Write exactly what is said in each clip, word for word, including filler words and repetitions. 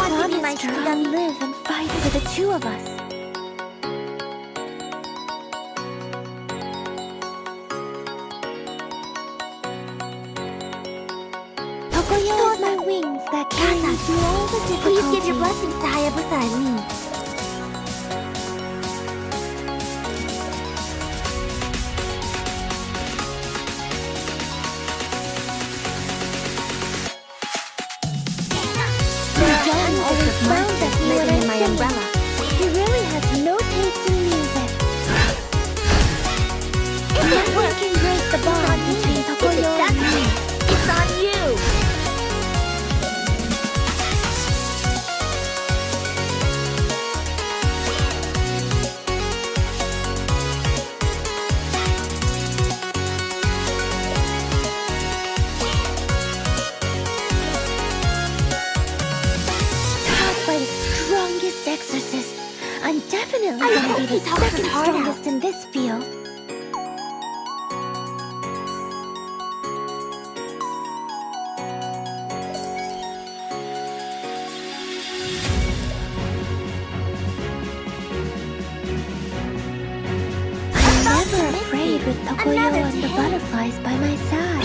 promised her I'll live and fight for the two of us. Tokoyo is my wings that carry me through all the difficulties. Please give your blessings to Hayabusa and me. Living in my umbrella. He really has no taste in music. If nothing can break the bond between Tokoyo and me, it's on you! Exorcist. I'm definitely I gonna be the second strongest in this field. I'm never afraid with Tokoyo and the butterflies by my side.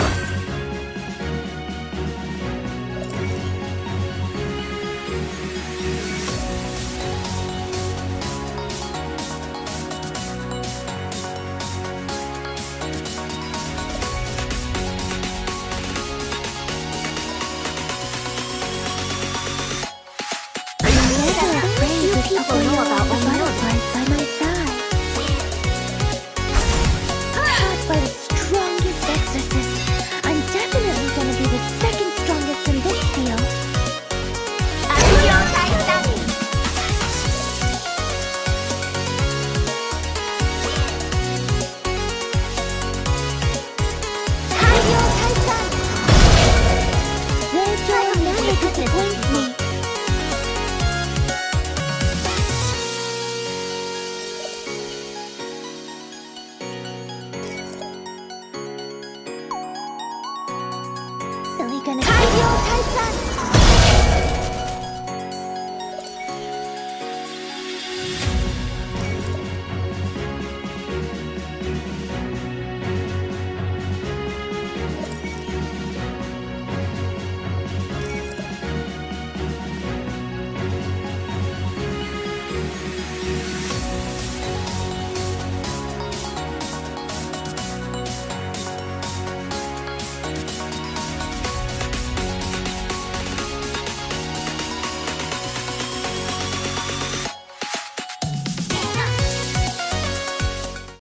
People know about the butterflies by my side. Taught by the strongest exorcist, I'm definitely gonna be the second strongest in this field. Their joy never disappoints me. Gonna